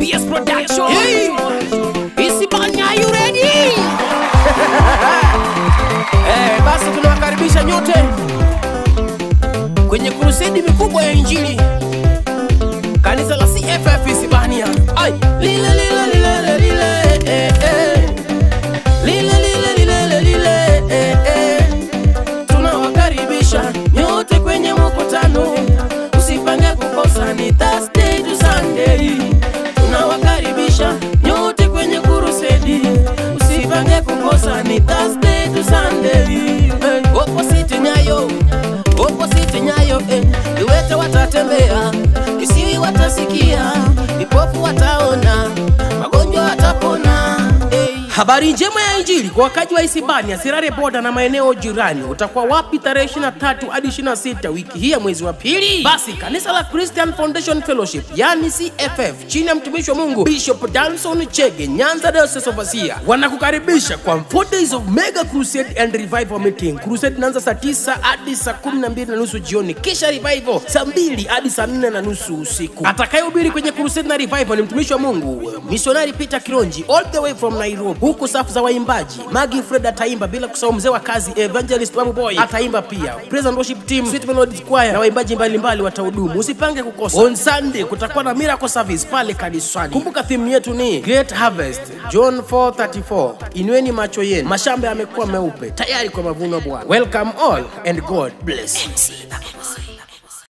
bsproduction. ISIBANIA, are you ready? Basi tunawakaribisha nyote kwenye crusade mikubwa ya injili. Kanisa la CFF ISIBANIA. Tunawakaribisha nyote kwenye mkutano. Usipange kukosa, ni Thursday to Sunday. Tunawakaribisha nyote kwenye crusade. Usipange kukosa, ni Thursday to Sunday. Opposite nyayo, viwete watatembea, visiwi watasikia, vipofu wataona, magonjwa watapona. Habari njema ya injili kwa wakaji wa ISIBANIA, Sirare Boda na maeneo jirani. Utakuwa wapi tarehe 23 hadi 26 wiki hii ya mwezi wa pili? Basi kanisa la Christian Foundation Fellowship, yani CFF, chini ya mtumishi wa Mungu Bishop Danson Chege, Nyanza Diocese Overseer, wanakukaribisha kwa 4 days of mega crusade and revival meeting. Crusade inaanza saa 9 hadi saa 12:30 jioni, kisha revival saa 2 hadi saa 4:30 usiku. Atakayehubiri kwenye crusade na revival ni mtumishi wa Mungu Missionary Peter Kironji, all the way from Nairobi. Huku safu za waimbaji Magi Fred ataimba, bila kusahau mzee wa kazi Evangelist Babuboi ataimba pia. Praise and worship team, Sweet Melody Choir na waimbaji mbalimbali watahudumu. Usipange kukosa. On Sunday kutakuwa na miracle service pale kanisani. Kumbuka theme yetu ni Great Harvest, John 4:34. Inueni macho yenu, mashamba yamekuwa meupe tayari kwa mavuno Bwana. Welcome all and God bless.